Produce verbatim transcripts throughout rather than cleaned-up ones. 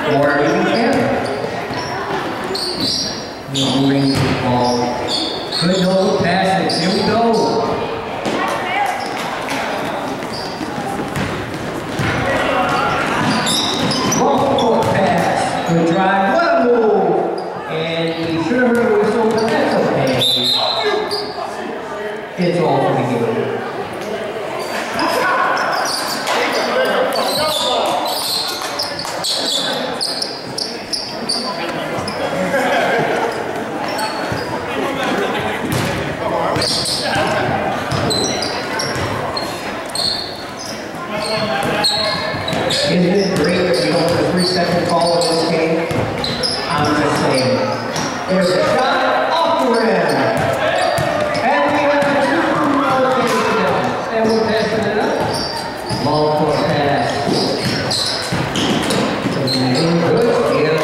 or even camera. Moving the ball. Good hold passes. Here we go. Long court pass. Good drive. What a move. And he should have heard a whistle, but that's okay. It's all for the game. Isn't it great that we don't have a three-second call in this game? I'm just saying. There's a shot off the rim. And we have a two rotation. And we're passing it up. Ball court pass. Good skill.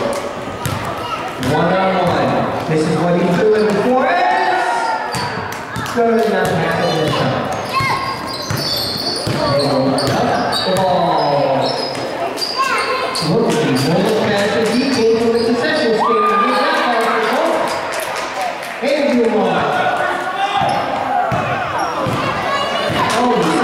One on one. This is what he's doing before it. Good enough to happen this time. The ball. Look at these little passes. He came from the concession stand. He's not calling for home. And you want. Oh,